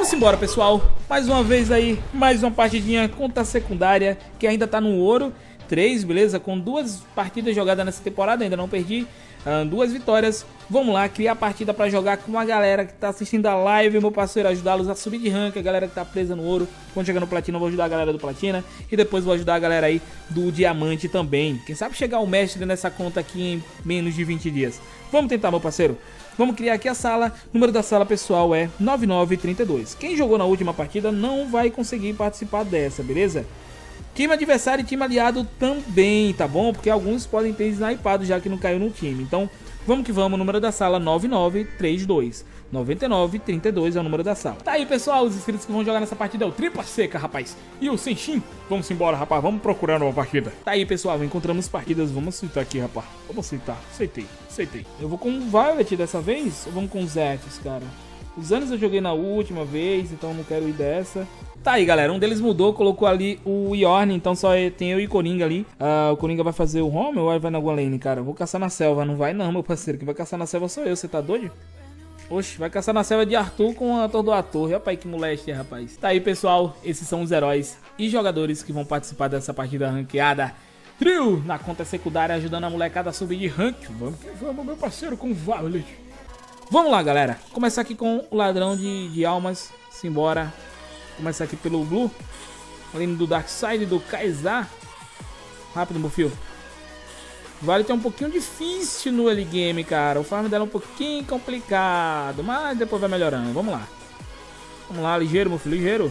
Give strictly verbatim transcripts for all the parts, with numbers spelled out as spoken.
Vamos embora, pessoal. Mais uma vez aí, mais uma partidinha contra a secundária, que ainda tá no ouro três, beleza? Com duas partidas jogadas nessa temporada, ainda não perdi. Uh, duas vitórias. Vamos lá, criar a partida pra jogar com a galera que tá assistindo a live, meu parceiro, ajudá-los a subir de rank, a galera que tá presa no ouro. Quando chegar no platina, eu vou ajudar a galera do platina. E depois vou ajudar a galera aí do diamante também. Quem sabe chegar o mestre nessa conta aqui em menos de vinte dias. Vamos tentar, meu parceiro. Vamos criar aqui a sala. O número da sala, pessoal, é nove nove três dois. Quem jogou na última partida não vai conseguir participar dessa, beleza? Time adversário e time aliado também, tá bom? Porque alguns podem ter snipado já que não caiu no time. Então, vamos que vamos. O número da sala nove nove três dois. nove nove três dois é o número da sala. Tá aí, pessoal. Os inscritos que vão jogar nessa partida é o Tripa Seca, rapaz. E o Senshin. Vamos embora, rapaz. Vamos procurar uma partida. Tá aí, pessoal. Encontramos partidas. Vamos aceitar aqui, rapaz. Vamos aceitar. Aceitei. Aceitei. Eu vou com o Violet dessa vez? Ou vamos com os Zets, cara? Os anos eu joguei na última vez, então não quero ir dessa. Tá aí, galera, um deles mudou, colocou ali o Yorn, então só tem eu e Coringa ali. Uh, o Coringa vai fazer o home ou vai na alguma lane, cara? Eu vou caçar na selva, não vai não, meu parceiro. Quem vai caçar na selva sou eu, você tá doido? Oxe, vai caçar na selva de Arthur com a Atordoador Torre. Rapaz, que moleste, rapaz. Tá aí, pessoal, esses são os heróis e jogadores que vão participar dessa partida ranqueada. Trio na conta secundária, ajudando a molecada a subir de rank. Vamos que vamos, meu parceiro, com o Violet. Vamos lá, galera. Começar aqui com o ladrão de, de almas. Simbora. Começar aqui pelo Blue. Além do Darkseid, do Kaizar. Rápido, meu filho. Vale ter um pouquinho difícil no early game, cara. O farm dela é um pouquinho complicado. Mas depois vai melhorando. Vamos lá. Vamos lá, ligeiro, meu filho. Ligeiro.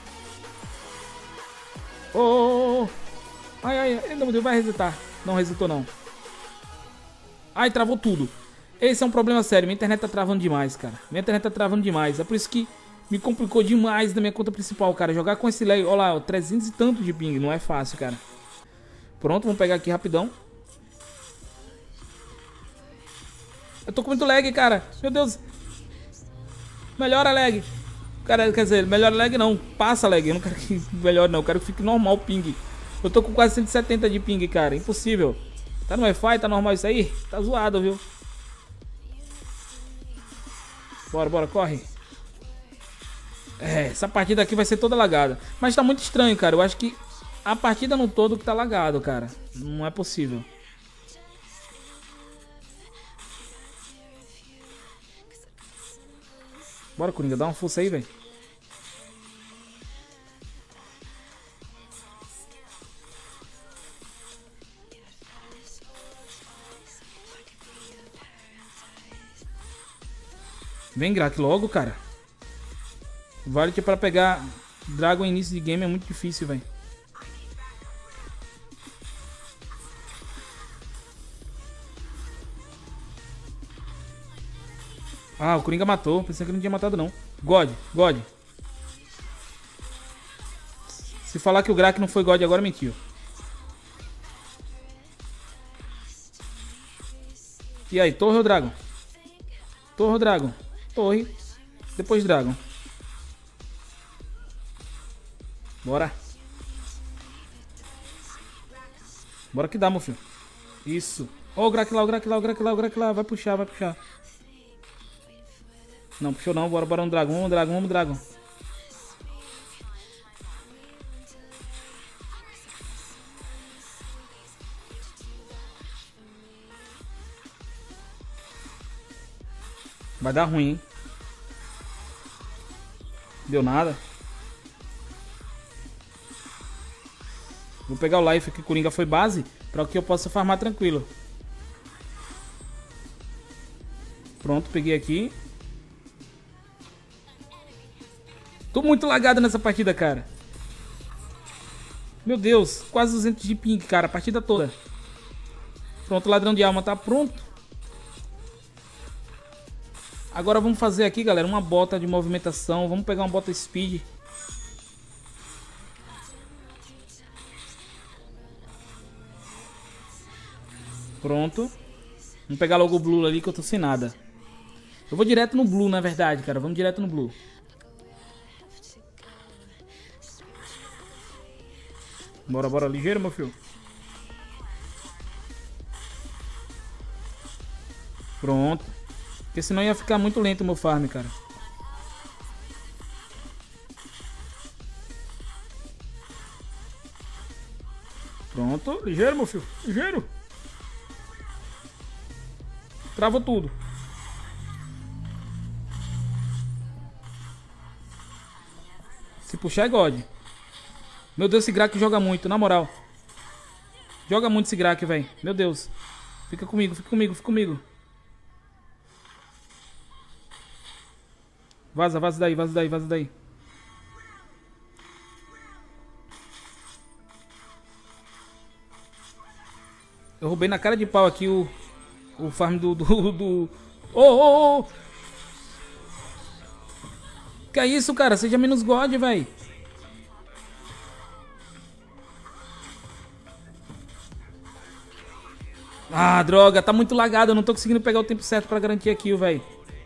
Oh, oh, oh. Ai, ai, meu Deus, vai resetar. Não resetou, não. Ai, travou tudo. Esse é um problema sério, minha internet tá travando demais, cara. Minha internet tá travando demais, é por isso que me complicou demais na minha conta principal, cara. Jogar com esse lag, olha lá, ó, trezentos e tanto de ping, não é fácil, cara. Pronto, vamos pegar aqui rapidão. Eu tô com muito lag, cara. Meu Deus. Melhora lag. Cara, quer dizer, melhora lag não, passa lag. Eu não quero que melhore não, eu quero que fique normal o ping. Eu tô com quase cento e setenta de ping, cara, impossível. Tá no Wi-Fi, tá normal isso aí? Tá zoado, viu? Bora, bora, corre. É, essa partida aqui vai ser toda lagada. Mas tá muito estranho, cara. Eu acho que a partida no todo que tá lagado, cara. Não é possível. Bora, Coringa, dá uma força aí, velho. Vem, Grak, logo, cara. Vale que pra pegar Dragon início de game é muito difícil, velho. Ah, o Coringa matou. Pensei que ele não tinha matado, não. God, God. Se falar que o Grak não foi God agora, mentiu. E aí, torre ou Dragon? Torre ou Dragon? Torre. Depois Dragon. Bora. Bora que dá, meu filho. Isso. Ó, oh, o Grak lá, o Grak lá, o Grak lá, o Grak lá. Vai puxar, vai puxar. Não, puxou não. Bora, bora um Dragon. Vamos, Dragon, vamos, Dragon. Vai dar ruim, hein? Deu nada. Vou pegar o life que o Coringa foi base para que eu possa farmar tranquilo. Pronto, peguei aqui. Tô muito lagado nessa partida, cara. Meu Deus, quase duzentos de ping, cara, a partida toda. Pronto, o ladrão de alma tá pronto. Agora vamos fazer aqui, galera, uma bota de movimentação. Vamos pegar uma bota speed. Pronto. Vamos pegar logo o blue ali que eu tô sem nada. Eu vou direto no blue, na verdade, cara. Vamos direto no blue. Bora, bora, ligeiro, meu filho. Pronto. Porque senão ia ficar muito lento o meu farm, cara. Pronto, ligeiro, meu filho. Ligeiro. Travou tudo. Se puxar é God. Meu Deus, esse Grak joga muito, na moral. Joga muito esse Grak, velho. Meu Deus. Fica comigo, fica comigo, fica comigo. Vaza, vaza daí, vaza daí, vaza daí. Eu roubei na cara de pau aqui o... O farm do... do... do... Oh, oh, oh! Que é isso, cara? Seja menos God, velho. Ah, droga. Tá muito lagado. Eu não tô conseguindo pegar o tempo certo pra garantir a kill, velho.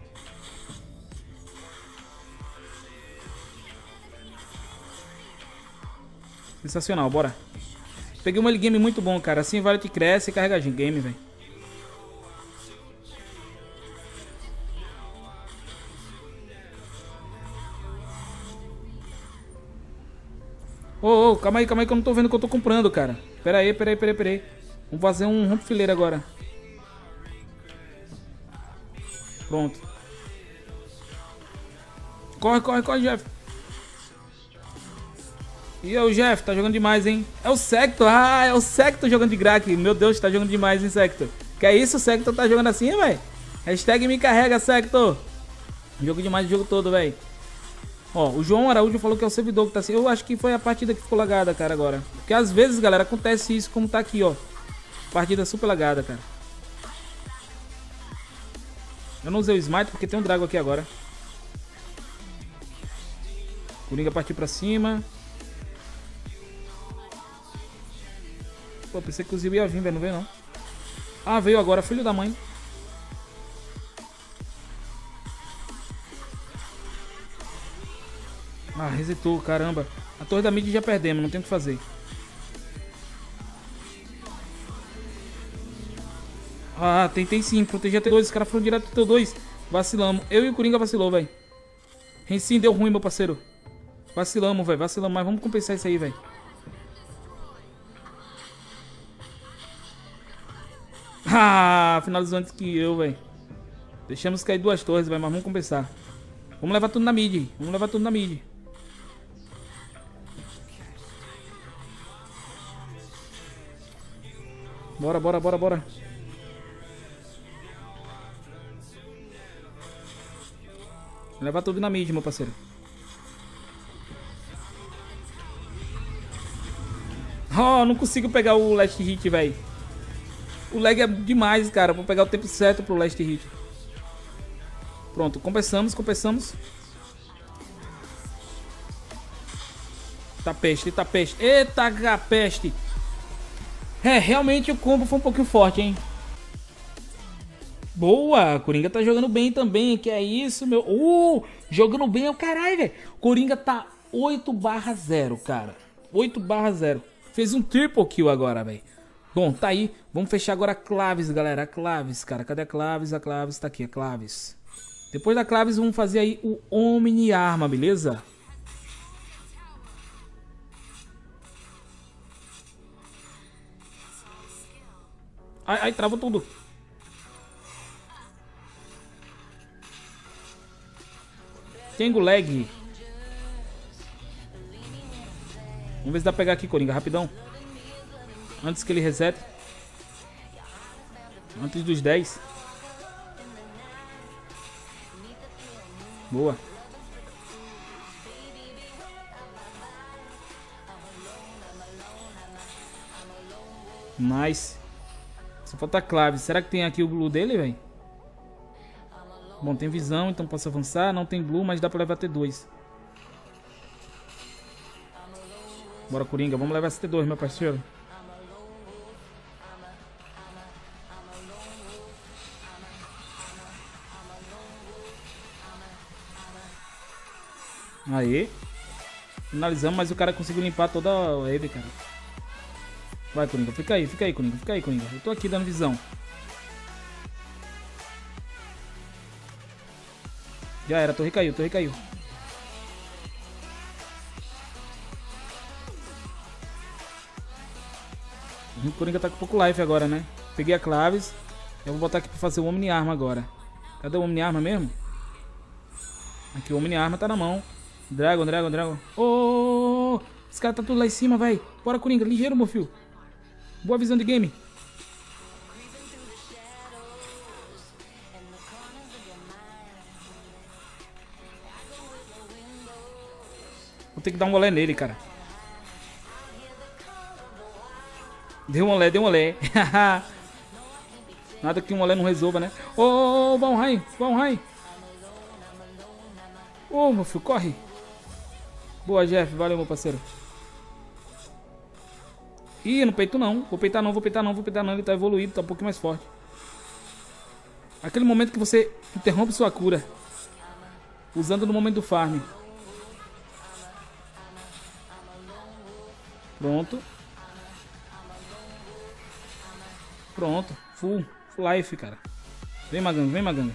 Sensacional, bora. Peguei um early game muito bom, cara. Assim vale que cresce e carrega game, velho. Ô, oh, oh, calma aí, calma aí que eu não tô vendo o que eu tô comprando, cara. Pera aí, pera aí, pera aí, pera aí. Vamos fazer um rompe fileira agora. Pronto. Corre, corre, corre, Jeff. E aí, o Jeff, tá jogando demais, hein? É o Sector, ah, é o Sector jogando de Grak. Meu Deus, tá jogando demais, hein, Sector? Que é isso, o Sector tá jogando assim, velho? Hashtag me carrega, Sector. Jogo demais o jogo todo, velho. Ó, o João Araújo falou que é o servidor que tá assim. Eu acho que foi a partida que ficou lagada, cara, agora. Porque às vezes, galera, acontece isso como tá aqui, ó. Partida super lagada, cara. Eu não usei o Smite porque tem um Drago aqui agora. Coringa partiu pra cima. Pô, pensei que o Zio ia vir, velho. Não veio, não. Ah, veio agora, filho da mãe. Ah, resetou, caramba. A torre da mid já perdemos, não tem o que fazer. Ah, tentei sim, proteger a T dois. Os caras foram direto pro T dois. Vacilamos. Eu e o Coringa vacilou, velho. Rensim deu ruim, meu parceiro. Vacilamos, velho. Vacilamos, mas vamos compensar isso aí, velho. Ah, finalizou antes que eu, velho. Deixamos cair duas torres, velho, mas vamos compensar. Vamos levar tudo na mid. Vamos levar tudo na mid. Bora, bora, bora, bora. Levar tudo na mid, meu parceiro. Oh, não consigo pegar o last hit, velho. O lag é demais, cara, pra pegar o tempo certo pro last hit. Pronto, compensamos, compensamos. Tá peste, tá peste. Eita, peste. É, realmente o combo foi um pouquinho forte, hein. Boa, Coringa tá jogando bem também, que é isso, meu... Uh, jogando bem é o caralho, velho. Coringa tá oito barra zero, cara. oito barra zero. Fez um triple kill agora, velho. Bom, tá aí. Vamos fechar agora a Claves, galera. A Claves, cara. Cadê a Claves? A Claves tá aqui, a Claves. Depois da Claves, vamos fazer aí o Omni Arma, beleza? Ai, ai, travou tudo. Tengo lag. Vamos ver se dá pra pegar aqui, Coringa, rapidão. Antes que ele resete. Antes dos dez. Boa. Nice. Só falta a Clave. Será que tem aqui o blue dele, velho? Bom, tem visão, então posso avançar. Não tem blue, mas dá pra levar T dois. Bora, Coringa. Vamos levar esse T dois, meu parceiro. Aí. Finalizamos, mas o cara conseguiu limpar toda a wave, cara. Vai, Coringa. Fica aí, fica aí, Coringa. Fica aí, Coringa. Eu tô aqui dando visão. Já era, a torre caiu, a torre caiu. O Coringa tá com pouco life agora, né? Peguei a Claves. Eu vou botar aqui pra fazer o Omni-Arma agora. Cadê o Omni-Arma mesmo? Aqui o Omni-Arma tá na mão. Dragon, Dragon, Dragon. Ô, oh, oh, oh. Esse cara tá tudo lá em cima, vai. Bora, Coringa. Ligeiro, meu filho. Boa visão de game. Vou ter que dar um olé nele, cara. Deu um olé, deu um olé. Nada que um olé não resolva, né? Ô, ô, ô, Valheim, Valheim. Ô, meu filho, corre. Boa, Jeff. Valeu, meu parceiro. Ih, não peito não. Vou peitar não, vou peitar não, vou peitar não. Ele tá evoluído, tá um pouquinho mais forte. Aquele momento que você interrompe sua cura. Usando no momento do farm. Pronto. Pronto. Full. Full life, cara. Vem, Maganga, vem, Maganga.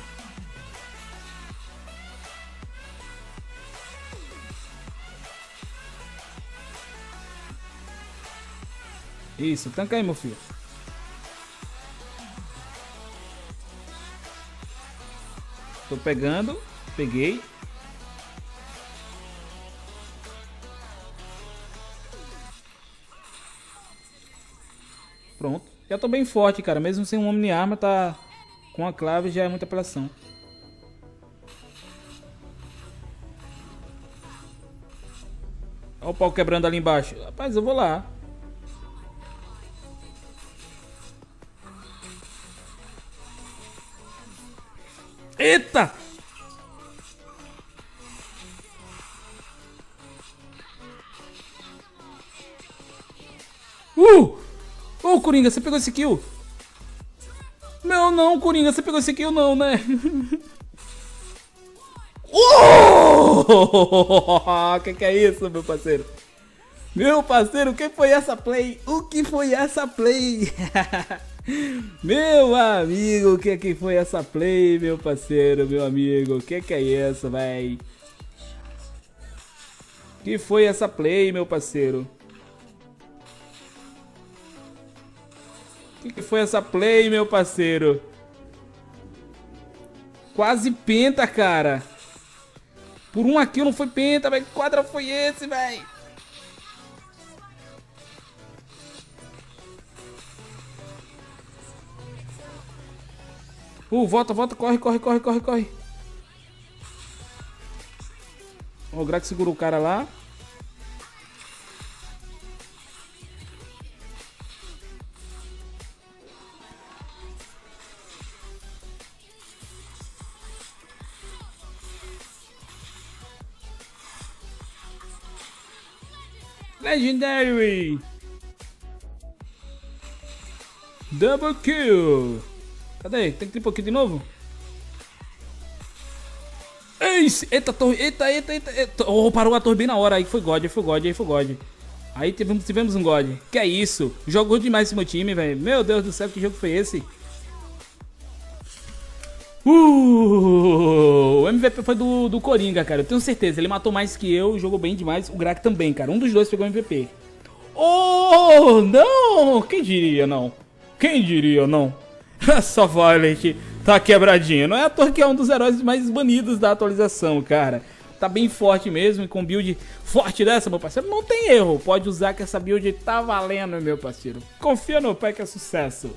Isso, tanca aí, meu filho. Tô pegando. Peguei. Pronto. Já tô bem forte, cara. Mesmo sem um Omni-Arma, tá com a clave já é muita apelação. Olha o pau quebrando ali embaixo. Rapaz, eu vou lá. Eita! Uh! Ô, oh, Coringa, você pegou esse kill? Meu, não, Coringa, você pegou esse kill não, né? Oh! Que que é isso, meu parceiro? Meu parceiro, o que foi essa play? O que foi essa play? Meu amigo, o que que foi essa play, meu parceiro, meu amigo? O que que é isso, véi? Que foi essa play, meu parceiro? O que que foi essa play, meu parceiro? Quase penta, cara. Por um aqui não foi penta, velho. Que quadra foi esse, velho? Uh, volta, volta, corre, corre, corre, corre, corre. O Grax segurou o cara lá. Legendary. Double kill. Cadê? Tem que triple kill de novo? Eita, eita, torre, eita, eita, eita, eita. Oh, parou a torre bem na hora. Aí foi God, aí foi God, aí foi God. Aí tivemos, tivemos um God. Que é isso? Jogou demais esse meu time, velho. Meu Deus do céu, que jogo foi esse? Uh, o M V P foi do, do Coringa, cara. Eu tenho certeza. Ele matou mais que eu, jogou bem demais. O Grack também, cara. Um dos dois pegou o M V P. Oh, não! Quem diria, não? Quem diria, não? Só Violent tá quebradinha. Não é à toa que é um dos heróis mais banidos da atualização, cara. Tá bem forte mesmo. E com build forte dessa, meu parceiro, não tem erro. Pode usar que essa build tá valendo, meu parceiro. Confia no pé que é sucesso.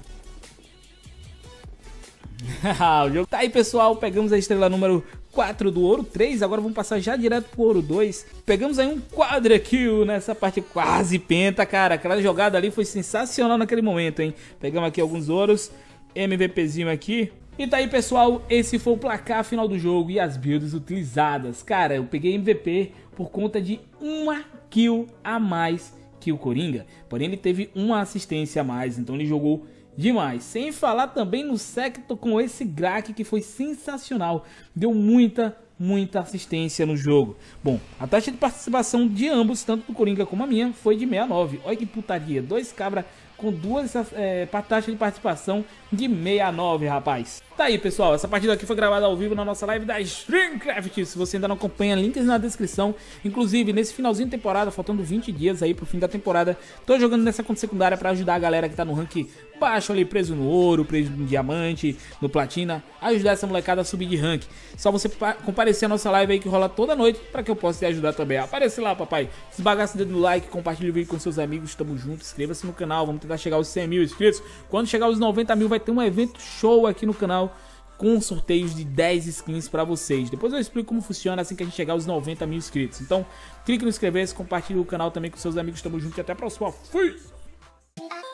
O jogo tá aí, pessoal. Pegamos a estrela número quatro do ouro três. Agora vamos passar já direto pro ouro dois. Pegamos aí um quadra kill nessa parte quase penta, cara. Aquela jogada ali foi sensacional naquele momento, hein. Pegamos aqui alguns ouros, MVPzinho aqui. E tá aí, pessoal, esse foi o placar final do jogo e as builds utilizadas. Cara, eu peguei M V P por conta de uma kill a mais que o Coringa. Porém, ele teve uma assistência a mais, então ele jogou demais. Sem falar também no Sector com esse Grack que foi sensacional. Deu muita, muita assistência no jogo. Bom, a taxa de participação de ambos, tanto do Coringa como a minha, foi de sessenta e nove. Olha que putaria. Dois cabra com duas é, taxas de participação de sessenta e nove, rapaz. Tá aí, pessoal, essa partida aqui foi gravada ao vivo na nossa live da Streamcraft. Se você ainda não acompanha, links na descrição. Inclusive, nesse finalzinho de temporada, faltando vinte dias aí pro fim da temporada, tô jogando nessa conta secundária pra ajudar a galera que tá no rank baixo ali, preso no ouro, preso no diamante, no platina, ajudar essa molecada a subir de rank. Só você comparecer a nossa live aí que rola toda noite pra que eu possa te ajudar também. Aparece lá, papai. Esbagaça o dedo no like, compartilha o vídeo com seus amigos, tamo junto, inscreva-se no canal, vamos tentar chegar aos cem mil inscritos. Quando chegar aos noventa mil vai ter um evento show aqui no canal, com sorteios de dez skins pra vocês. Depois eu explico como funciona assim que a gente chegar aos noventa mil inscritos. Então, clique no inscrever-se, compartilhe o canal também com seus amigos. Tamo junto e até a próxima. Fui!